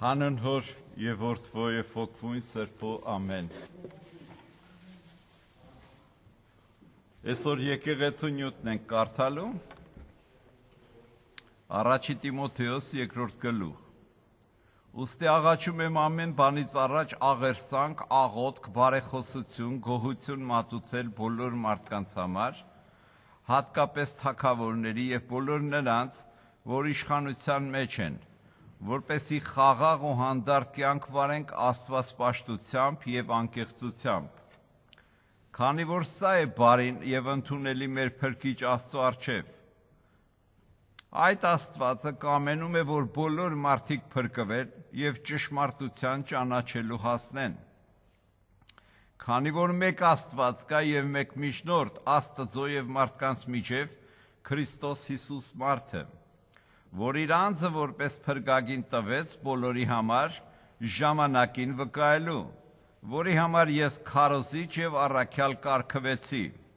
Հանուն հոր և որդվո և հոգվույն սրբո ամեն։ Այսօր եկեղեցու նյութն ենք կարդալու առաջի Տիմոթեոս երկրորդ գլուխ։ Ուստի աղաչում եմ ամեն բանից առաջ աղերսանք, աղոթք, բարեխոսություն, գոհություն մատուցել բոլոր մարդկանց համար, հատկապես թագավորների և բոլոր նրանց, որ իշխանության մեջ են, որպեսզի խաղաղ ու հանդարտ կյանք վարենք Աստված պաշտությամբ և անկեղծությամբ։ Քանի որ սա է բարին և ընդունելի մեր Փրկիչ Աստծո առջև։ Այդ Աստվածը կամենում է, որ բոլոր մարդիկ փրկվեն և ճշմարտության ճանաչելու հասնեն։ Քանի որ մեկ Աստված կա և մեկ միջնորդ Աստծո և մարդկանց միջև Քրիստոս Հիսուս մարդը, որ իր անձը որպես փրկագին տվեց բոլորի համար ժամանակին վկայելու, որի համար ես քարոզիչ և առաքյալ կարգվեցի։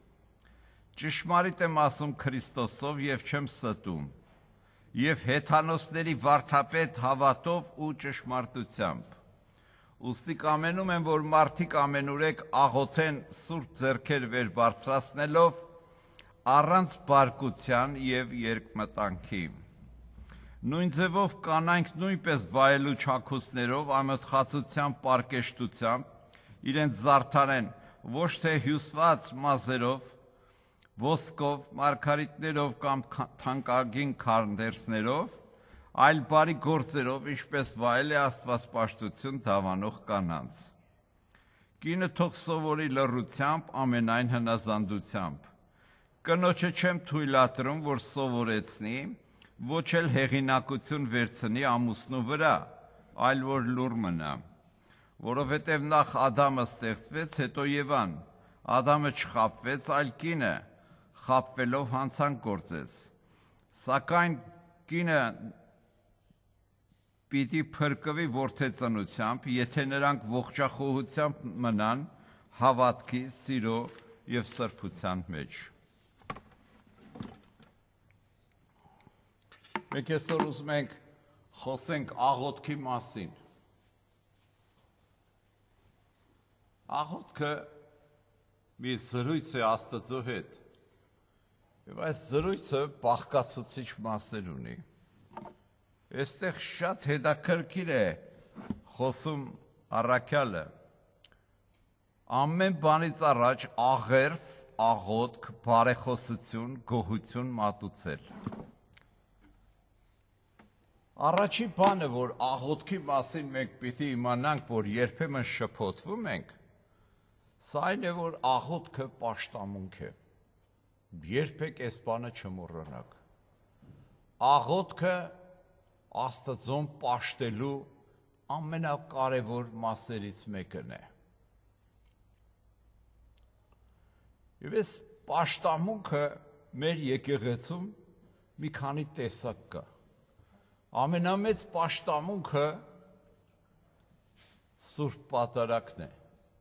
Ճշմարիտ եմ ասում Քրիստոսով և չեմ ստում, և հեթանոսների վարդապետ հավատով ու ճշմարտությամբ։ Ուստի կամենում եմ, որ մարդիկ ամենուրեք աղոթեն սուրբ ձեռքեր վեր բարձրացնելով, առանց բարկության և երկմտանքի։ Նույն ձևով կանայք նույնպես վայելու չաքուցներով, ամոթխածությամբ, պարկեշտությամբ, իրենց զարդարեն ոչ թե հյուսված մազերով, ոսկով, մարգարիտներով կամ թանկագին քանդերձներով, այլ բարի գործերով, ինչպես վայել է աստվածպաշտություն դավանող կանանց։ Կինը թող սովորի լռությամբ, ամենայն հնազանդությամբ։ Կնոջը չեմ թույլատրում, որ սովորեցնի, ոչ էլ հեղինակություն վերցնի ամուսնու վրա, այլ որ լուռ մնա, որովհետև նախ Ադամը ստեղծվեց, հետո Եվան, Ադամը չխաբվեց, այլ կինը խաբվելով հանցանք գործեց, սակայն կինը պիտի փրկվի որդեծնությամբ, եթե նրանք ողջախոհությամբ մնան հավատքի, սիրո և սրբության մեջ։ Մենք այսօր ուզում ենք խոսենք աղոթքի մասին։ Աղոթքը մի զրույց է Աստծո հետ, և այս զրույցը բաղկացուցիչ մասեր ունի։ Այստեղ շատ հետաքրքիր է խոսում առաքյալը։ Ամեն բանից առաջ աղերս, աղոթք, բարեխոսություն, գոհություն մատուցել։ Առաջին բանը, որ աղոթքի մասին մենք պիտի իմանանք, որ երբեմն շփոթվում ենք, սա այն է, որ աղոթքը պաշտամունք է։ Երբեք այս բանը չմոռանաք։ Աղոթքը Աստծուն պաշտելու ամենակարևոր մասերից մեկն է։ Եվ այս պաշտամունքը մեր եկեղեցում մի քանի տեսակ կա։ Ամենամեծ պաշտամունքը Սուրբ Պատարագն է։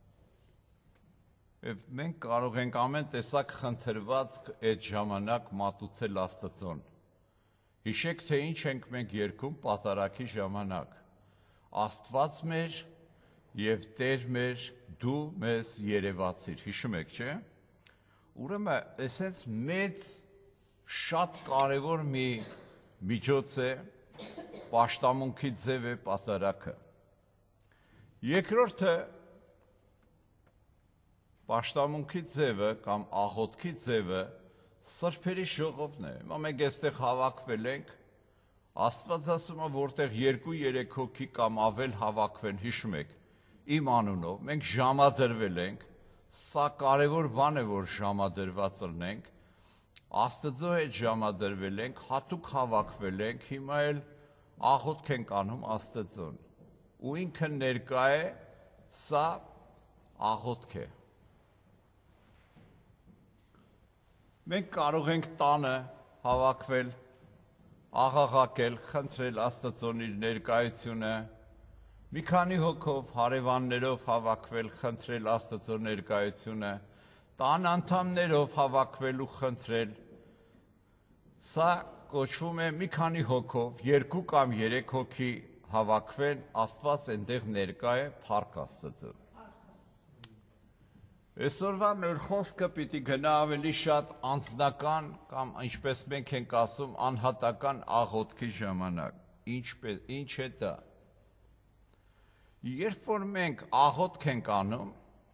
Եվ մենք կարող ենք ամեն տեսակ խնդրվածք այդ ժամանակ մատուցել Աստծուն։ Հիշեք, թե ինչ ենք մենք երգում Պատարագի ժամանակ։ Աստված մեր և Տեր մեր, դու մեզ երևացիր։ Հիշում եք, չէ՞։ Ուրեմն, այսպես մեծ, շատ կարևոր մի միջոց է, պաշտամունքի ձև է պատարագը։ Երկրորդը պաշտամունքի ձևը կամ աղոթքի ձևը սրբերի ժողովն է։ Մենք այստեղ հավաքվել ենք, Աստված ասում է, որտեղ 2-3 հոգի կամ ավել հավաքվեն, հիշում եք, իմ անունով, մենք ժամադրվել ենք, սա կարևոր բան է, որ ժամադրված լինենք, Աստծո հետ ժամադրվել ենք, հատուկ հավաքվել ենք, հիմա էլ աղոթք ենք անում Աստծուն, ու ինքը ներկա է, սա աղոթք է։ Մենք կարող ենք տանը հավաքվել, աղաղակել, խնդրել Աստծուն իր ներկայությունը, մի քանի հոգով, հարևաններով հավաքվել, խնդրել Աստծո ներկայությունը, տան անդամներով հավաքվել ու խնդրել, սա կոչվում է մի քանի հոգով, 2 կամ 3 հոգի հավաքվեն, Աստված այնտեղ ներկա է, փառք Աստծո։ Այսօրվա մեր խոսքը պիտի գնա ավելի շատ անձնական կամ ինչպես մենք ենք ասում անհատական աղոթքի ժամանակ։ Ինչ է դա։ Երբ որ մենք աղոթք ենք անում,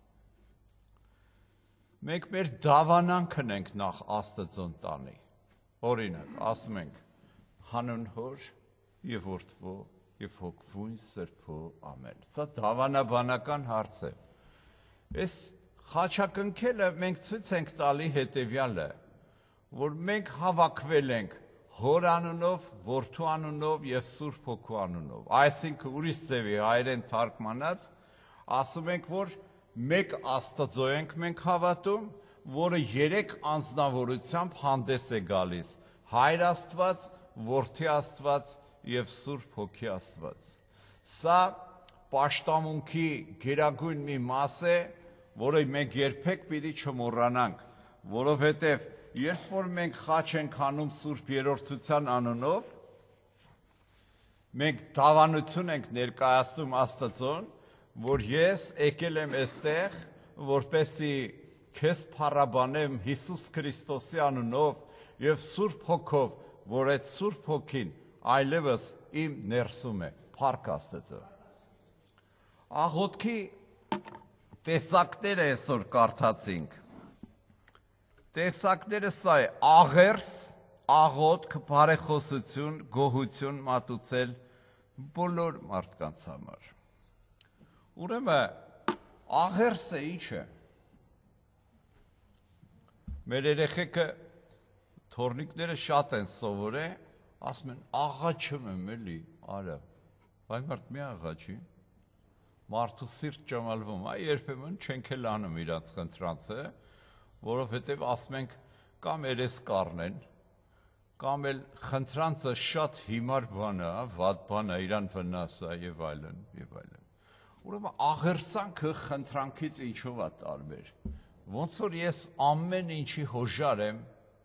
մենք մեր դավանանքն ենք նախ Աստծուն տանի։ Օրինակ, ասում ենք հանուն Հոր եւ Որդվո եւ Հոգվույն Սրբո ամեն։ Սա դավանաբանական հարց է։ Այս խաչակնքելը մենք ցույց ենք տալի հետևյալը, որ մենք հավաքվել ենք Հոր անունով, Որդու անունով եւ Սուրբ Հոգու անունով։ Այսինքն ուրիշ ձևի հայերեն թարգմանած, ասում ենք, որ մեկ Աստծո ենք մենք հավատում, որը երեք անձնավորությամբ հանդես է գալիս. Հայր Աստված, Որդի Աստված եւ Սուրբ Հոգի Աստված։ Սա պաշտամունքի գերագույն մի մաս է, որը մենք երբեք պիտի չմոռանանք, որովհետև երբ որ մենք խաչ ենք անում Սուրբ Երրորդության անունով, մենք դավանություն ենք ներկայացնում Աստծուն, որ ես եկել եմ այստեղ, որպեսզի քեզ փառաբանեմ Հիսուս Քրիստոսի անունով եւ Սուրբ Հոգով, որ այդ Սուրբ Հոգին այլևս իմ ներսում է, փառք Աստծո։ Աղոթքի տեսակները այսօր կարդացինք։ Տեսակները սա է. աղերս, աղոթք, բարեխոսություն, գոհություն մատուցել բոլոր մարդկանց համար։ Ուրեմն աղերսը ինչ է։ Մեր երեխեքը թորնիկները շատ են սովորել, ասում են աղաչում եմ էլի, արա։ Բայց մարդ մի աղաչի։ Մարդու սիրտ ճամալվում, երբեմն չենք էլ անում իրանց խնդրանցը, որովհետև ասում ենք կամ երես կառնեն, կամ էլ խնդրանցը շատ հիմար բան է, վատ բան է, իրան վնաս է եւ այլն, եւ այլն։ Ուրեմն աղերսանքը խնդրանքից ինչով է տարբեր։ Ոնց որ ես ամեն ինչի հոժար եմ,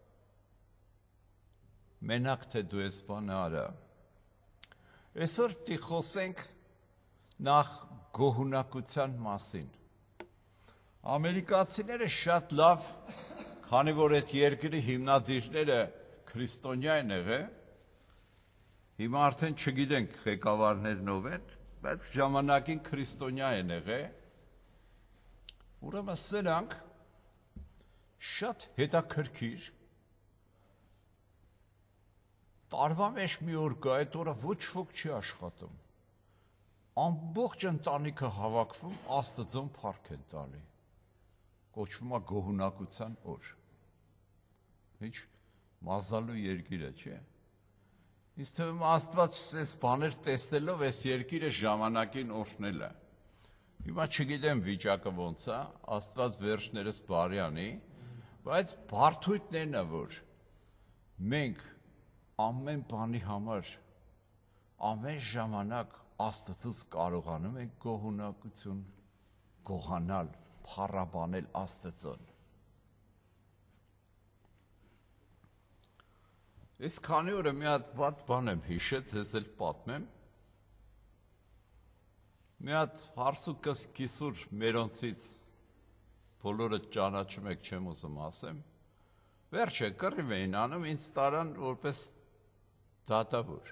մենակ թե դու ես բանը արա։ Այսօր պիտի խոսենք նախ գոհունակության մասին։ Ամերիկացիները շատ լավ, քանի որ այդ երկրի հիմնադիրները քրիստոնյա են եղել, հիմա արդեն չգիտենք ղեկավարներն ով են, բայց ժամանակին քրիստոնյա են եղել, ուրեմն սրանք շատ հետաքրքիր տարվա մեջ մի օր կա, այդ օրը ոչ ոք չի աշխատում։ Ամբողջ ընտանիքը հավաքվում Աստծուն փառք են տալի։ Կոչվում է գոհունակության օր։ Ինչ մազալու երկիր է, չէ՞։ Ինձ թվում է Աստված այս բաներ տեսնելով այս երկիրը ժամանակին օրհնել է։ Հիմա չգիտեմ վիճակը ոնց է, Աստված վերջներս բարի անի, բայց բարդույթներն է, որ մենք ամեն բանի համար ամեն ժամանակ Աստծուց կարողանում ենք գոհունակություն գոհանալ, փառաբանել Աստծուն։ Ես քանի օրը մի հատ վատ բան եմ հիշել, ձեզ էլ պատմեմ։ Մի հատ հարսուկ կիսուր մերոնցից բոլորը ճանաչում եք, չեմ ուզում ասեմ։ Վերջը կռիվ էին անում, ինձ տարան որպես դատավոր։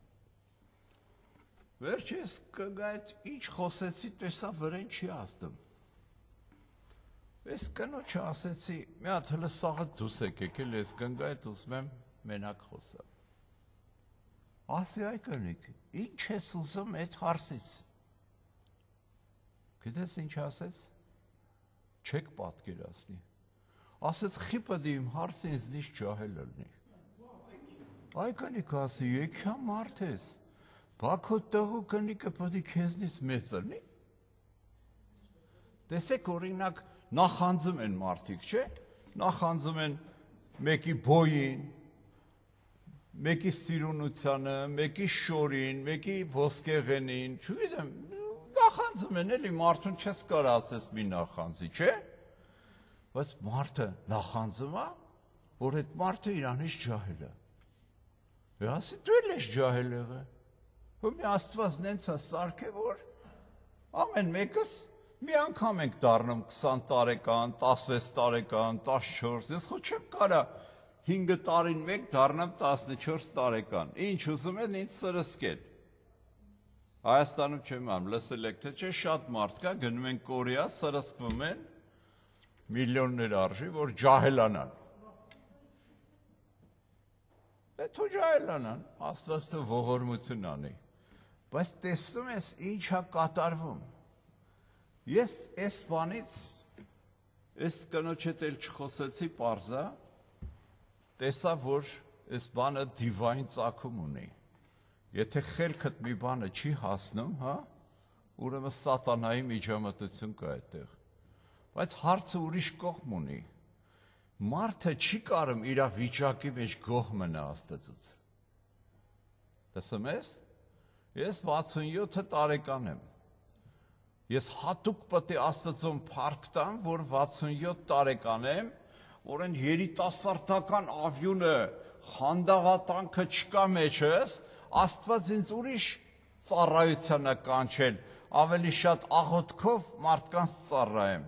Վերջ ես կգայդ ինչ խոսեցի, տեսա վրեն չի ազդում։ Ես կնոջը ասեցի, մի հատ հլը սաղը դուս եք եկել, ես կնգայդ ուզում եմ մենակ խոսամ։ Ասի այ կնիկ, ինչ ես ուզում այդ հարսից։ Գիտես ինչ ասեց։ Չեք պատկերացնի։ Ասեց խիպը դի իմ հարսը ինձնից ջահել ըլնի։ Այ կնիկ ասի, եկյա մարդ ես։ Բաքո տղու կնիկը պտի քեզնից մեծ ըլնի։ Տեսեք օրինակ նախանձում են մարդիկ, չէ՞։ Նախանձում են մեկի բոյին, մեկի սիրունությանը, մեկի շորին, մեկի ոսկեղենին, չգիտեմ, նախանձում են էլի մարդուն չես կարող ասես մի նախանձի, չէ՞։ Բայց մարդը նախանձում է, որ այդ մարդը իրանից ջահել է։ Ասի դու էլ ես ջահել եղել։ ու մի Աստված նենց է սարքե, որ ամեն մեկս մի անգամ ենք դառնում 20 տարեկան, 16 տարեկան, 14, ես խո չեմ կարա 5 տարին մեկ դառնամ 14 տարեկան, ինչ ուզում են ինձ սրսկել։ Հայաստանում չեմ ամ, լսել եք, թե չէ շատ մարդ կա, գնում են Կորեա, սրսկվում են, միլիոններ արժի, որ ջահելանան։ Թո ջահելանան, Աստված թո ողորմություն անի։ Բայց տեսնում ես ինչ է կատարվում։ Ես այս բանից, այս կնոջ հետ էլ չխոսեցի պարզա, տեսա, որ այս բանը դիվային ծագում ունի։ Եթե խելքդ մի բանը չի հասնում, հա, ուրեմն սատանայի միջամտություն կա այդտեղ։ Բայց հարցը ուրիշ կողմ ունի։ Մարդը չի կարում իր վիճակի մեջ գոհ մնա Աստծուց։ Տեսնում ես, ես 67 տարեկան եմ։ Ես հատուկ պետք է Աստծուն փառք տամ, որ 67 տարեկան եմ, որ այն երիտասարդական ավյունը, խանդաղատանքը չկա մեջս, Աստված ինձ ուրիշ ծառայության է կանչել, ավելի շատ աղոթքով մարդկանց ծառայեմ։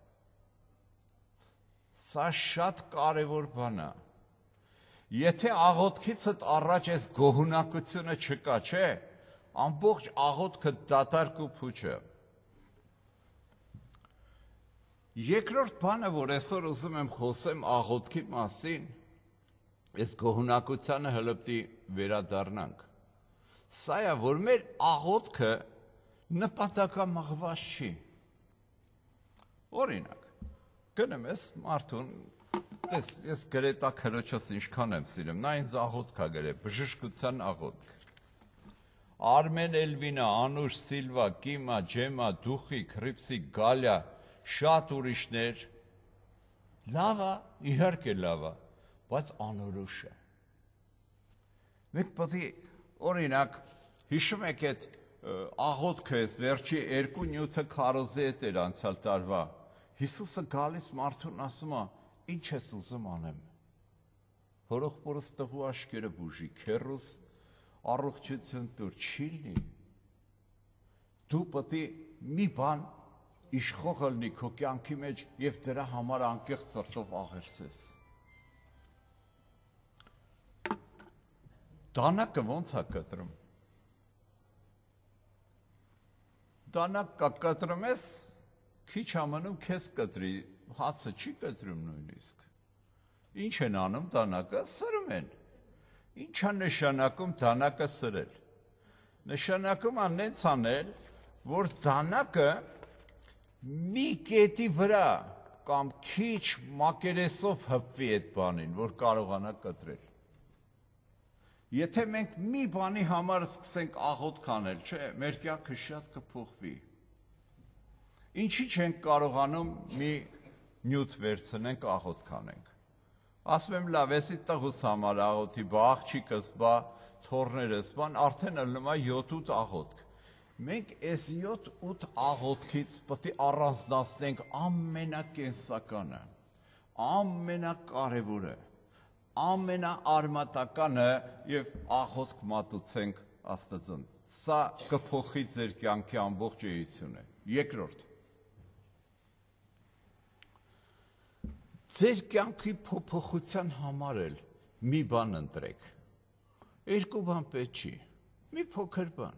Սա շատ կարևոր բան է։ Եթե աղոթքիցդ առաջ այս գոհունակությունը չկա, չէ, ամբողջ աղոթքը դատարկ ու փուչ է։ Երկրորդ բանը, որ այսօր ուզում եմ խոսեմ աղոթքի մասին, այս գոհունակությանը հլպտի վերադառնանք։ Սա է, որ մեր աղոթքը նպատակամղված չի։ Օրինակ, գնում ես մարդուն, ես գրետա քրոջս ինչքան եմ սիրում, նա ինձ աղոթք է գրել, բժշկության աղոթք։ Արմեն Էլվինա, Անուշ Սիլվա, Կիմա, Ջեմա, Դուխի, Քրիպսի, Գալյա, շատ ուրիշներ, լավ է, իհարկե լավ է, բայց անորոշ է։ Մենք պետք է, օրինակ, հիշում եք այդ աղոթքը ես վերջի 2 նյութը քարոզի հետ էր անցյալ տարվա։ Հիսուսը գալիս մարդուն ասում է, ինչ ես ուզում անեմ։ Հորոխբորս տղու աշկերը բուժի, քեռուս առողջություն տուր, չի լինի։ Դու պետք է մի բան իշխող լինի քո կյանքի մեջ եւ դրա համար անկեղծ սրտով աղերսես։ Դանակը ո՞նց է կտրում։ Դանակ կտրում ես, քիչ ամնում քեզ կտրի, հացը չի կտրում նույնիսկ։ Ինչ են անում դանակը, սրում են։ Ինչ է նշանակում դանակը սրել։ Նշանակում է նենց անել, որ դանակը մի կետի վրա կամ քիչ մակերեսով հպվի այդ բանին, որ կարողանա կտրել։ Եթե մենք մի բանի համար սկսենք աղոթք անել, չէ, մեր կյանքը շատ կփոխվի։ Ինչի չենք կարողանում մի նյութ վերցնենք աղոթք անենք։ Ասում եմ լավ, էսի տղուս համար աղոթի, բա աղջիկս, բա թոռներս, բան արդեն ըլնում է 7-8 աղոթք։ Մենք այս 7-8 աղոթքից պետք է առանձնացնենք ամենակենսականը, ամենակարևորը, ամենաարմատականը եւ աղոթք մատուցենք Աստծուն։ Սա կփոխի ձեր կյանքի ամբողջ էությունը։ Երկրորդ, ձեր կյանքի փոփոխության համար էլ մի բան ընտրեք։ Երկու բան պետք չի, մի փոքր բան։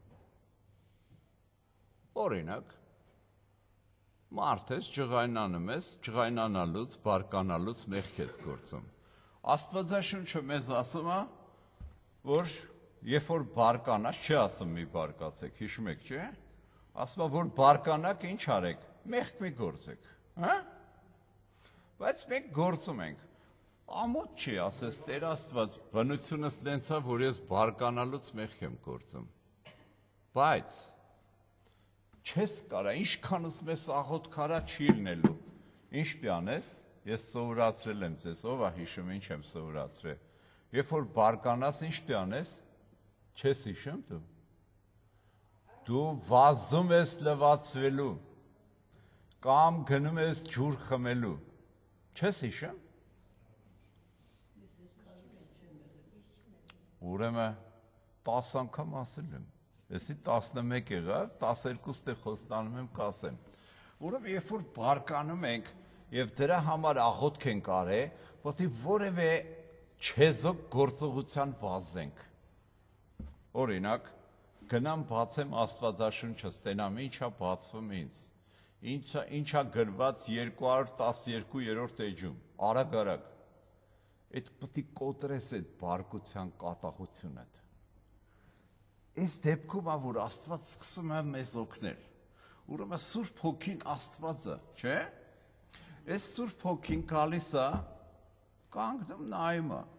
Օրինակ, մարդ ես, ջղայնանում ես, ջղայնանալուց, բարկանալուց մեղք ես գործում։ Աստվածաշունչը մեզ ասում է, որ երբ որ բարկանաս, չի ասում մի բարկացեք, հիշում եք, չէ՞։ Ասում է, որ բարկանաք ինչ արեք, մեղք մի գործեք, հա՞։ Բայց մենք գործում ենք։ Ամոթ չի, ասես Տեր Աստված, բնությունս նենց է, որ ես բարկանալուց մեղք եմ գործում։ Բայց չես կարա, ինչքան ուզում ես աղոթք արա չի լինելու։ Ինչ պիտի անես, ես սովորացրել եմ ձեզ, ով է հիշում, ինչ եմ սովորացրել։ Երբ որ բարկանաս, ինչ պիտի անես, չես հիշում դու։ Դու վազում ես լվացվելու, կամ գնում ես ջուր խմելու, չես հիշում։ Ուրեմն 10 անգամ ասել եմ։ Էսի 11 եղավ, 12-ը խոստանում եմ կասեմ։ Որովհետև երբ որ բարկանում ենք եւ դրա համար աղոթք ենք արել, որտի որևէ չեզոք գործողության վազենք։ Օրինակ, գնամ բացեմ Աստվածաշունչը, ստենամ ինչա բացվում ինձ։ Ինչա գրված 212-րդ էջում, արագ։ Այդ պետք է կոտրես այդ բարկության կատաղությունը։ Այս դեպքում որ Աստված սկսում է մեզ օգնել։ Ուրեմն Սուրբ Հոգին Աստվածը, չէ՞։ Այս Սուրբ Հոգին գալիս է, կանգնում նայում է։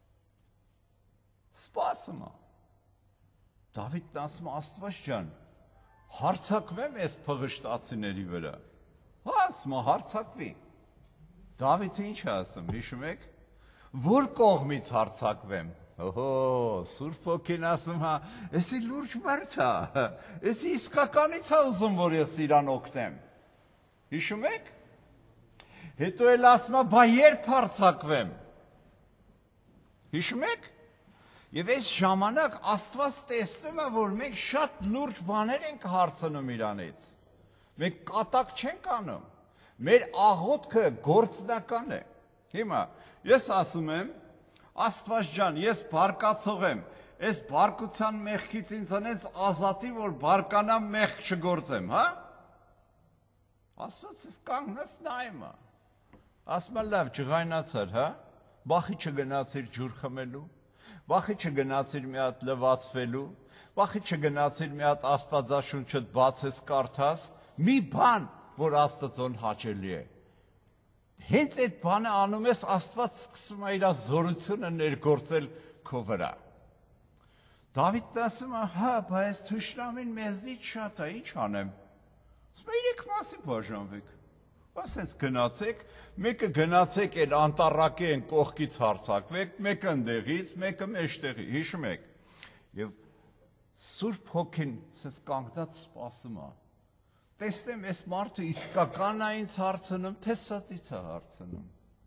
Սպասում է։ Դավիթն ասում է Աստված ջան, հարցակվեմ այս փղշտացիների վրա։ Ասում է հարցակվի։ Դավիթը ինչ է ասում, հիշում եք։ Որ կողմից հարցակվեմ։ Օհո, Սուրբ Հոգին ասում է, էսի լուրջ մարդ է, էսի իսկականից է ուզում, որ ես իրան օգնեմ։ Հիշում եք։ Հետո էլ ասում է, բա երբ հարցակվեմ։ Հիշում եք։ Եվ այս ժամանակ Աստված տեսնում է, որ մենք շատ լուրջ բաներ ենք հարցնում իրանից։ Մենք կատակ չենք անում։ Մեր աղոթքը գործնական է։ Հիմա ես ասում եմ, Աստված ջան, ես բարկացող եմ, այս բարկության մեղքից ինձ հենց ազատի, որ բարկանամ մեղք չգործեմ, հա։ Աստված ես կանգնած նայում է։ Ասում է լավ, ջղայնացար, հա։ Բախի չգնացիր ջուր խմելու, բախի չգնացիր մի հատ լվացվելու, բախի չգնացիր մի հատ Աստվածաշունչը բացես կարդաս, մի բան, որ Աստծուն հաճելի է։ Հենց այդ բանը անում ես, Աստված սկսում է իր զորությունը ներգործել քո վրա։ Դավիթն ասում է, հա, բայց թշնամին մեզնից շատ է, ինչ անեմ։ Ասում է, երեք մասի բաժանվեք։ Ասենց գնացեք, մեկը գնացեք էլ անտառակի են կողքից հարցակվեք, մեկը ընդեղից, մեկը մեջտեղի, հիշում եք։ Եվ Սուրբ Հոգին ասես կանգնած սպասում է։ Տեսնեմ, այս մարդը իսկական է ինձ հարցնում, թե սատից է հարցնում։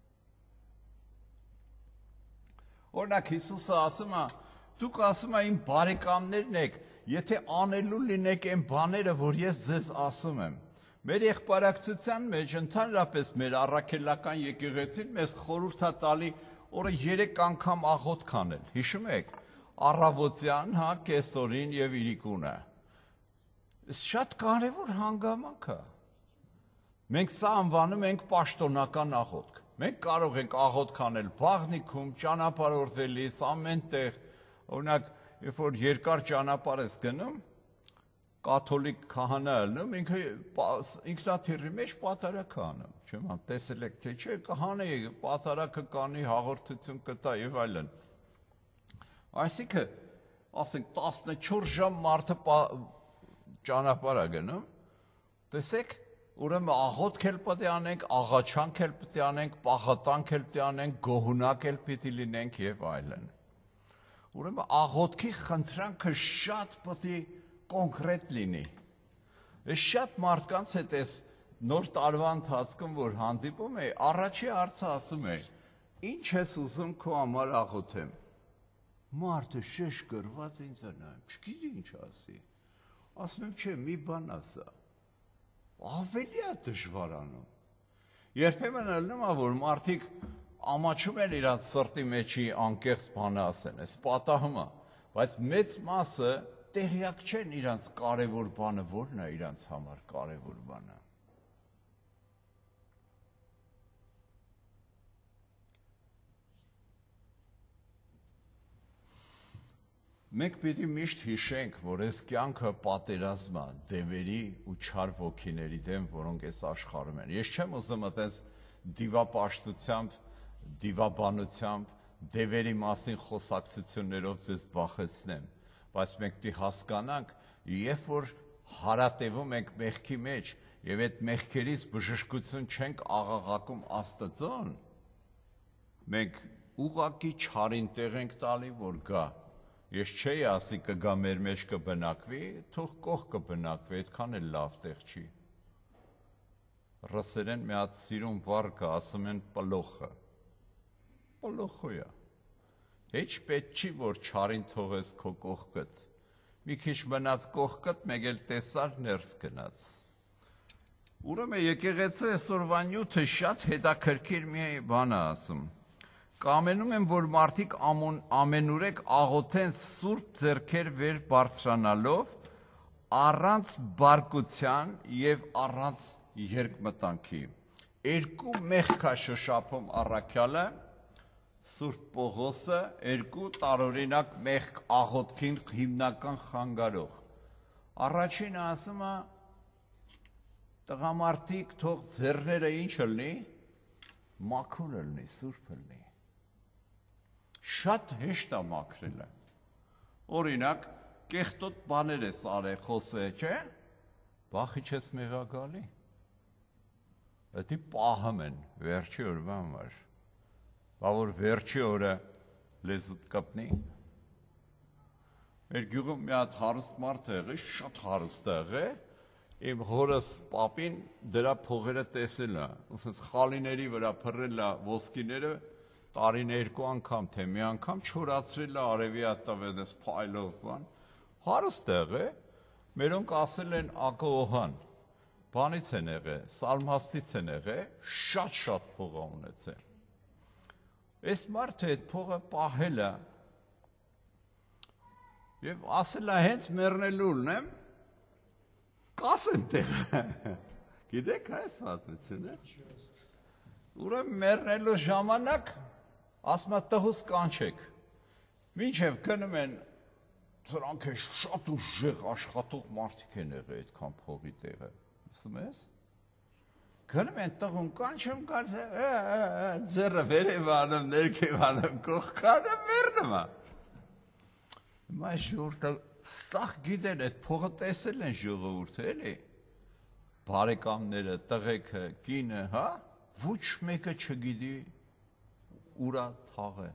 Օրինակ Հիսուսը ասում է, դուք ասում եք իմ բարեկամներն եք, եթե անելու լինեք այն բաները, որ ես ձեզ ասում եմ։ Մեր եղբարակցության մեջ ընդհանրապես մեր առաքելական եկեղեցին մեզ խորհուրդ է տալի օրը 3 անգամ աղոթք անել։ Հիշում եք, առավոտյան, հա, կեսօրին եւ իրիկունը։ Շատ կարևոր հանգամանք է։ Մենք սա անվանում ենք պաշտոնական աղոթք։ Մենք կարող ենք աղոթք անել բաղնիքում, ճանապարհորդվելիս, ամեն տեղ։ Օրինակ, երբ որ երկար ճանապարհ ես գնում, կաթոլիկ քահանա ելնում, ինքը ինքնաթիռի մեջ պատարակ է անում, չեմ ան, տեսել եք, թե չէ, կհանի, պատարակը կանի, հաղորդություն կտա եւ այլն։ Այսինքն, ասենք 14 ժամ մարդը ճանապարհ է գնում, տեսեք, ուրեմն աղոթք էլ պետք է անենք, աղաչանք էլ պետք է անենք, պաղատանք էլ պետք է անենք, գոհունակ էլ պիտի լինենք եւ այլն։ Ուրեմն աղոթքի խնդրանքը շատ պետք է կոնկրետ լինի։ Ես շատ մարդկանց հետ ես նոր տարվա ընթացքում, որ հանդիպում է, առաջի հարցը ասում է, ինչ ես ուզում քո համար աղոթեմ։ Մարդը շեշկրված ինձ է նայում, չգիտի ինչ ասի։ Ասում եմ, չէ, մի բան ասա։ Ավելի է դժվարանում։ Երբեմն ելնում է, որ մարդիկ ամաչում են իրաց սրտի մեջի անկեղծ բանը ասեն, այս պատահում է, բայց մեծ մասը տեղյակ չեն իրանց կարևոր բանը, որն է իրանց համար կարևոր բանը։ Մենք պիտի միշտ հիշենք, որ այս կյանքը պատերազմ է դևերի ու չար ոգիների դեմ, որոնք այս աշխարհում են։ Ես չեմ ուզում այդպես դիվապաշտությամբ, դիվաբանությամբ, դևերի մասին խոսակցություններով ձեզ վախեցնեմ, բայց մենք պիտի հասկանանք, երբ որ հարատևում ենք մեղքի մեջ եւ այդ մեղքերից բժշկություն չենք աղաղակում Աստծուն, մենք ուղղակի չարին տեղ ենք տալի, որ գա։ Ես չէի ասի կգա մեր մեջ կբնակվի, թող կող կբնակվի, այդքան էլ լավ տեղ չի։ Ռուսերեն մի հատ սիրուն բառ կա, ասում են պլոխը։ Պլոխոյա։ Heç պետք չի, որ չարին թողես քո կողքդ։ Մի քիչ մնաց կողքդ, մեկ էլ տեսար ներս գնաց։ Ուրեմն եկեղեցու այսօրվա նյութը շատ հետաքրքիր մի բան է ասում։ Կամենում եմ, որ մարդիկ ամենուրեք աղոթեն սուրբ ձեռքեր վեր բարձրանալով, առանց բարկության եւ առանց երկմտանքի։ Երկու մեղք է շշափում առաքյալը, Սուրբ Պողոսը, երկու տարօրինակ մեղք աղոթքին հիմնական խանգարող։ Առաջինը ասում է, տղամարդիկ թող ձեռները ինչ լինի, մաքուր լինի, սուրբ լինի։ Շատ հեշտ է մաքրելը։ Օրինակ, կեղտոտ բաներ ես արել, խոսե, չէ՞։ Բախի չես մեղագալի։ Դա պահում են վերջի օրվա համար։ Բա որ վերջի օրը լեզուդ կապնի։ Մեր գյուղում մի հատ հարուստ մարդ եղի, շատ հարուստ եղի, իմ հորս պապին դրա փողերը տեսել է, ուսած խալիների վրա փռել է ոսկիները, տարին երկու անգամ, թե մի անգամ չորացրել է արևի ատավեդես փայլով բան, հարուստ եղի, մերոնք ասել են ակողան, բանից են եղի, սալմաստից են եղի, շատ փող ունեցել։ Այս մարդը այդ փողը պահել է և ասել է հենց մեռնելու ունեմ, կասեմ տեղը, գիտեք այս պատմությունը, ուրեմն մեռնելու ժամանակ ասում է տղուս կանչեք, մինչև գնում են, սրանք է շատ ուժեղ աշխատող մարդիկ են եղել այդքան փողի տեղը, ասում ես, գնում են տղուն կանչում, գալիս է, ձեռը վերև անում, ներքև անում, կողքանը մեռնում է։ Այս ժողովուրդը սաղ գիտեն, այդ փողը տեսել են ժողովուրդը, էլի, բարեկամները, տղեկը, կինը, հա, ոչ մեկը չգիտի ուրա թաղը։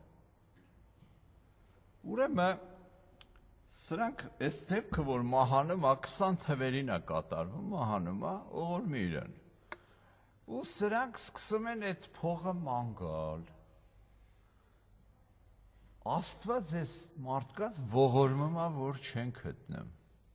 Ուրեմն սրանք այս դեպքը, որ մահանում է, 20 թվերին է կատարվում, մահանում է, ողորմի իրան։ Ու սրանք սկսում են այդ փողը մանգալ։ Աստված այս մարդկանց ողորմում է, որ չեն գտնում։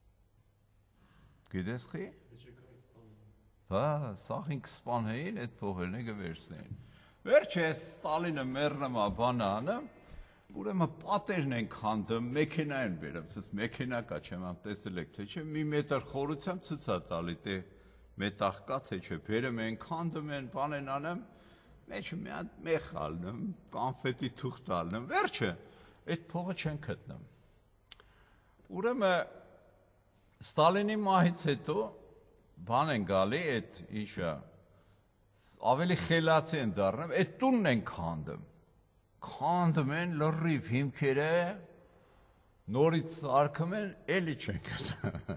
Գիտես խի։ Հա, սաղ ինք սպանեին այդ փողերն գվերցնեին։ Վերջը այս Ստալինը մեռնում է բանանը, ուրեմն պատերն են քանդում, մեքենա են բերում, ցած մեքենա կա, չեմ ամ տեսել եք, թե չէ, մի մետր խորությամբ ցույց է տալի, թե մետաղ կա, թե չէ, բերում են, քանդում են, բան են անում, մեջը մի հատ մեղ ալնում, կանֆետի թուղթ ալնում, վերջը, այդ փողը չեն գտնում։ Ուրեմն Ստալինի մահից հետո բան են գալի, այդ ինչը ավելի խելացի են դառնում, այդ տունն են քանդում են լրիվ հիմքերը, նորից սարքում են, էլի չեն գտնում։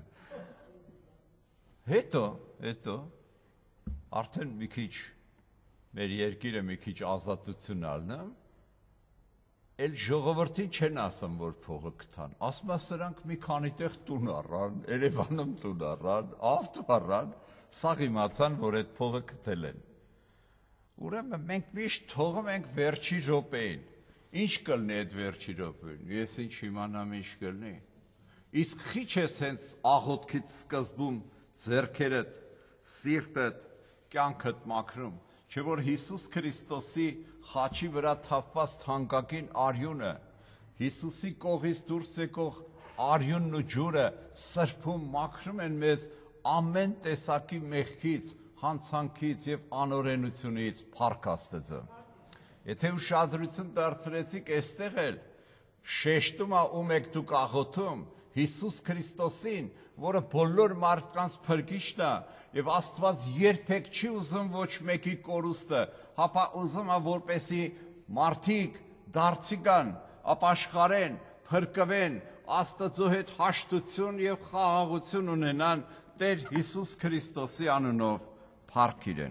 Հետո, արդեն մի քիչ, մեր երկիրը մի քիչ ազատություն ալնում, էլ ժողովրդին չեն ասում, որ փողը գտան, ասում է սրանք մի քանի տեղ տուն առան, Երևանում տուն առան, ավտո առան, սաղ իմացան, որ այդ փողը գտել են։ Ուրեմն մենք միշտ թողում ենք վերջի րոպեին, ինչ կլինի այդ վերջի րոպեին, ես ինչ իմանամ ինչ կլինի, իսկ խիչ ես հենց աղոթքից սկզբում ձեռքերդ, սիրտդ, կյանքդ մաքրում, չէ որ Հիսուս Քրիստոսի խաչի վրա թափված թանկագին արյունը, Հիսուսի կողից դուրս եկող արյունն ու ջուրը սրբում մաքրում են մեզ ամեն տեսակի մեղքից, հանցանքից եւ անօրենությունից, փառք Աստծո։ Եթե ուշադրություն դարձրեցիք այստեղ էլ, շեշտում է ում եք դուք աղոթում, Հիսուս Քրիստոսին, որը բոլոր մարդկանց փրկիչն է, եւ Աստված երբեք չի ուզում ոչ մեկի կորուստը, հապա ուզում է որպեսի մարդիկ դարձի գան, ապաշխարեն, փրկվեն, Աստծո հետ հաշտություն եւ խաղաղություն ունենան Տեր Հիսուս Քրիստոսի անունով փառք իրեն։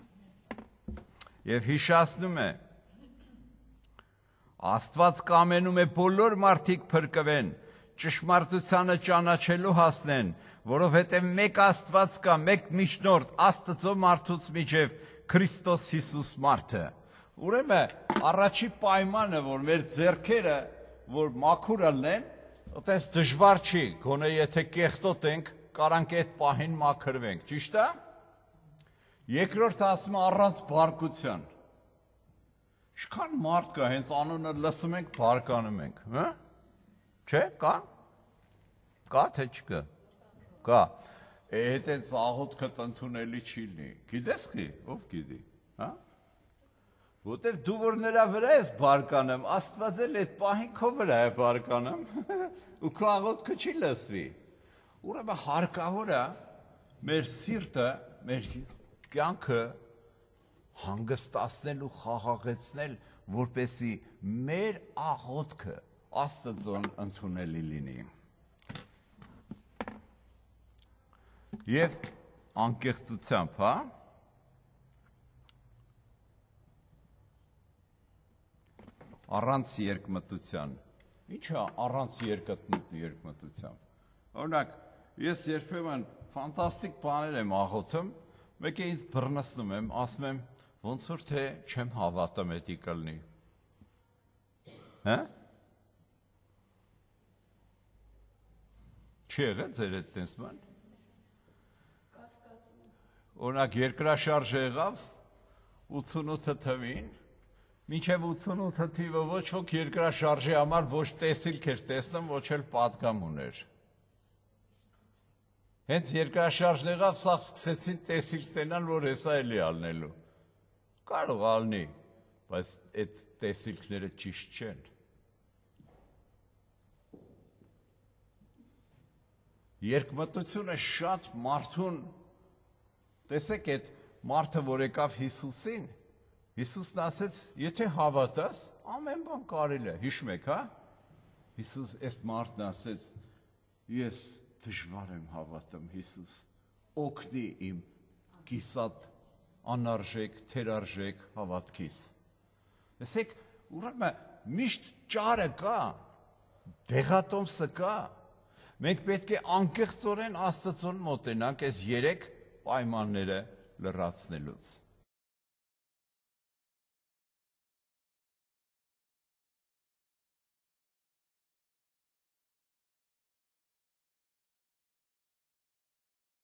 Եվ հիշացնում է, Աստված կամենում է բոլոր մարդիկ փրկվեն, ճշմարտությանը ճանաչելու հասնեն, որովհետև մեկ Աստված կա, մեկ միջնորդ Աստծո մարդուց միջև Քրիստոս Հիսուս մարդը, Ուրեմն առաջի պայմանը, որ մեր ձեռքերը, որ մաքուր ալնեն, այտենց դժվար չի, գոնե եթե կեղտոտ ենք, կարանք այդ պահին մաքրվենք, ճիշտ է։ Երկրորդ ասում առանց բարկության։ Ինչքան մարդ կա, հենց անունը լսում ենք, բարկանում ենք, հա՞։ Չէ, կա։ Կա թե չկա։ Կա։ Այդ աղոթքդ ընդունելի չի լինի։ Գիտես խի, ով գիտի, հա։ Որտեվ դու որ նրա վրա ես բարկանում, Աստված էլ այդ պահին քո վրա է բարկանում, ու քո աղոթքը չի լսվի։ Ուրեմն հարկավոր է մեր սիրտը, մեր կյանքը հանգստացնել ու խաղաղեցնել, որպեսզի մեր աղոթքը Աստծուն ընդունելի լինի։ Եվ անկեղծությամբ, հա։ Առանց երկմտության։ Ինչ է առանց երկմտության։ Օրինակ, ես երբեմն ֆանտաստիկ բաներ եմ աղոթում, մեկ է ինձ բռնցնում եմ, ասում եմ, ոնց որ թե չեմ հավատում էդի կլինի։ Հա։ Չի եղել ձեր այդ տես բան։ Օրինակ երկրաշարժ եղավ 88 թվին, մինչև 88 թիվը ոչ ոք երկրաշարժի համար ոչ տեսիլք էր տեսնում, ոչ էլ պատգամ ուներ։ Հենց երկրաշարժն եղավ, սաղ սկսեցին տեսիլք տենալ, որ հեսա էլի ալնելու։ Կարող ալնի, բայց այդ տեսիլքները ճիշտ չեն։ Երկմտությունը շատ մարդուն, տեսեք այդ մարդը, որ եկավ Հիսուսին, Հիսուսն ասեց, եթե հավատաս, ամեն բան կարելի է, հիշում եք, հա։ Հիսուս այս մարդն ասեց, ես դժվար եմ հավատում, Հիսուս, օգնի իմ կիսատ անարժեք, թերարժեք հավատքիս։ Տեսեք, ուրեմն միշտ ճարը կա, դեղատոմսը կա, մենք պետք է անկեղծորեն Աստծուն մոտենանք այս երեք պայմանները լրացնելուց։